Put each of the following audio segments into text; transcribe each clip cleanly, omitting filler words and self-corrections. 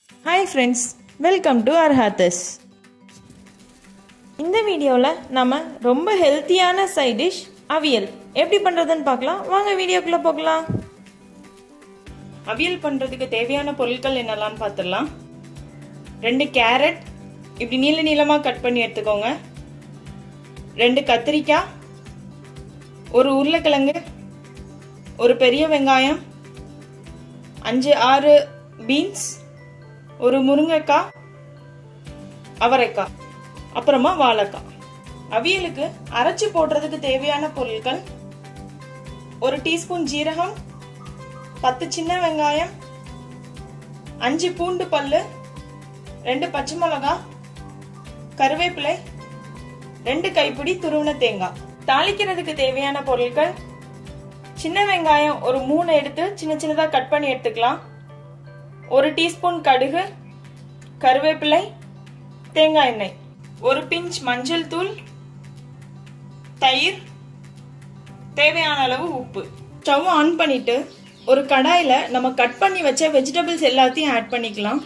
Hi friends, welcome to Arhathas. இந்த வீடியோல நாம ரொம்ப ஹெல்த்தியான சைட் டிஷ் அவியல் எப்படி பண்றதுன்னு பார்க்கலாம். வாங்க வீடியோக்குள்ள போகலாம். அவியல் பண்றதுக்கு தேவையான பொருட்கள் என்னெல்லாம் பார்த்துடலாம். 2 கேரட் இப்படி நீள நீளமா கட் பண்ணி எடுத்துக்கோங்க. 2 கத்திரிக்காய், ஒரு உருளைக்கிழங்கு, ஒரு பெரிய வெங்காயம், 5-6 பீன்ஸ், ஒரு முருங்கைக்காய், அவரைக்காய், அப்புறமா வாழைக்காய். அவியலுக்கு அரைச்சு போடுறதுக்கு தேவையான பொருட்கள்: 1 டீஸ்பூன் ஜீரகம், 10 சின்ன வெங்காயம், 5 பூண்டு பல்லு, 2 பச்சை மிளகாய், கருவேப்பிலை, 2 கைப்பிடி துருவின தேங்காய். தாளிக்கிறதுக்கு தேவையான பொருட்கள்: சின்ன வெங்காயம் ஒரு 3 எடுத்து சின்ன சின்னதா கட் பண்ணி எடுத்துக்கலாம். 1 டீஸ்பூன் கடுகு, கருவேப்பிலை, தேங்காய் எண்ணெய், 1 பிஞ்ச் மஞ்சள் தூள், தயிர், தேவையான அளவு உப்பு. ஸ்டவ் ஆன் பண்ணிட்டு ஒரு கடாயில நம்ம கட் பண்ணி வச்ச வெஜிடபிள்ஸ் எல்லாத்தையும் ஆட் பண்ணிக்கலாம்.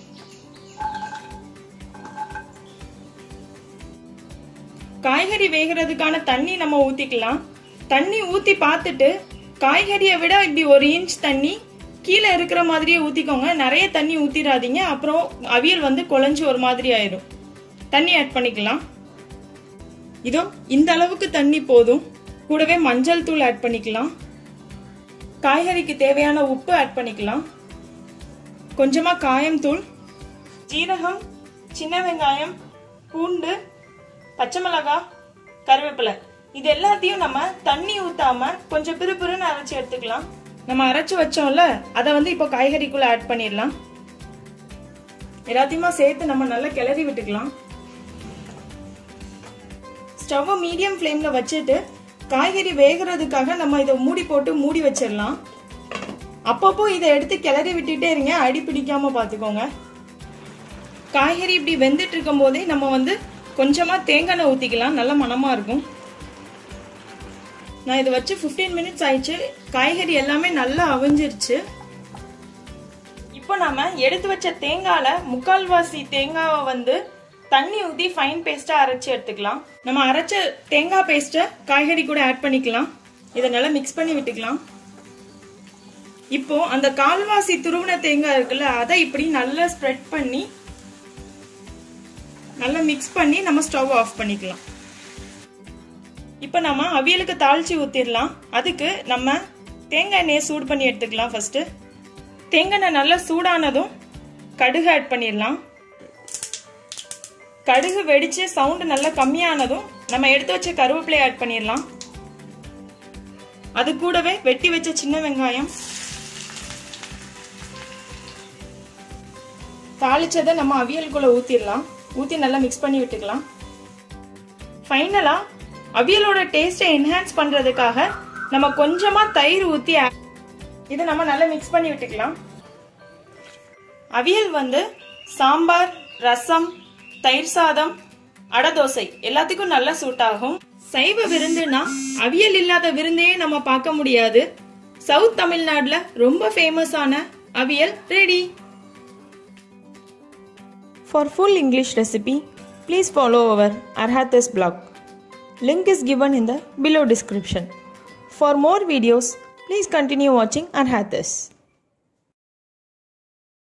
காய்கறி வேகிறதுக்கான தண்ணி நம்ம ஊத்திக்கலாம். தண்ணி ஊத்தி பார்த்துட்டு காய்கறியை விட இப்படி 1 இன்ச் தண்ணி கீழே இருக்கிற மாதிரியே ஊத்திக்கோங்க. நிறைய தண்ணி ஊத்திடாதீங்க, அப்புறம் அவியல் குழஞ்சு ஒரு மாதிரி ஆயிடும். தண்ணி ஆட் பண்ணிக்கலாம். இதோ இந்த அளவுக்கு தண்ணி போதும். கூடவே மஞ்சள் தூள் ஆட் பண்ணிக்கலாம். காய்கறிக்கு தேவையான உப்பு ஆட் பண்ணிக்கலாம். கொஞ்சமா காயம் தூள், ஜீரகம், சின்ன வெங்காயம், பூண்டு, பச்சை மிளகாய், கருவேப்பிலை, இது எல்லாத்தையும் நம்ம தண்ணி ஊத்தாம கொஞ்சம் பிறுபிறுன்னு அரைச்சு எடுத்துக்கலாம். நம்ம அரைச்சு வச்சோம்ல, அதை இப்போ காய்கறிக்குள்ள ஆட் பண்ணிடலாம். எல்லாத்தையுமா சேர்த்து நம்ம நல்லா கிளறி விட்டுக்கலாம். ஸ்டவ் மீடியம் ஃப்ளேம்ல வச்சுட்டு காய்கறி வேகிறதுக்காக நம்ம இதை மூடி போட்டு மூடி வச்சிடலாம். அப்பப்போ இதை எடுத்து கிளறி விட்டுட்டே இருங்க, அடி பிடிக்காம பாத்துக்கோங்க. காய்கறி இப்படி வெந்துட்டு இருக்கும் போதே நம்ம கொஞ்சமா தேங்காய் எண்ணெய் ஊத்திக்கலாம், நல்ல மணமா இருக்கும். நான் இதை வச்சு 15 மினிட்ஸ் ஆயிடுச்சு. காய்கறி எல்லாமே நல்லா அவிஞ்சிருச்சு. இப்போ நாம எடுத்து வச்ச தேங்காயில 1/4 தேங்காவை தண்ணி ஊத்தி ஃபைன் பேஸ்டா அரைச்சு எடுத்துக்கலாம். நம்ம அரைச்ச தேங்காய் பேஸ்ட காய்கறி கூட ஆட் பண்ணிக்கலாம். இதை நல்லா மிக்ஸ் பண்ணி விட்டுக்கலாம். இப்போ அந்த 1/4 துருவின தேங்காய் இருக்குல்ல, அதை இப்படி நல்லா ஸ்ப்ரெட் பண்ணி நல்லா மிக்ஸ் பண்ணி நம்ம ஸ்டவ் ஆஃப் பண்ணிக்கலாம். இப்போ நம்ம அவியலுக்கு தாளிச்சு ஊத்திடலாம். அதுக்கு நம்ம தேங்காய் எண்ணெயை சூடு பண்ணி எடுத்துக்கலாம். ஃபர்ஸ்ட் தேங்காய் எண்ணெய் நல்லா சூடானதும் கடுகு ஆட் பண்ணிடலாம். கடுகு வெடிச்சு சவுண்ட் நல்லா கம்மியானதும் நம்ம எடுத்து வச்ச கருவேப்பிலை ஆட் பண்ணிடலாம். அது கூடவே வெட்டி வச்ச சின்ன வெங்காயம், தாளிச்சதை நம்ம அவியலுக்குள்ள ஊத்திடலாம். ஊத்தி நல்லா மிக்ஸ் பண்ணி விட்டுக்கலாம். ஃபைனலா அவியலோட டேஸ்டை என்ஹான்ஸ் பண்றதுக்காக நம்ம கொஞ்சமா தயிர் ஊத்தி இதை நம்ம நல்லா மிக்ஸ் பண்ணி விட்டுக்கலாம். அவியல் சாம்பார், ரசம், தயிர் சாதம், அடை தோசை எல்லாத்துக்கும் நல்லா சூட் ஆகும். சைவ விருந்துனா அவியல் இல்லாத விருந்தையே நம்ம பார்க்க முடியாது. சவுத் தமிழ்நாடுல ரொம்ப ஃபேமஸான aviyal ready. For full English recipe, please follow our Arhathas blog. Link is given in the below description. For more videos, please continue watching Arhathas.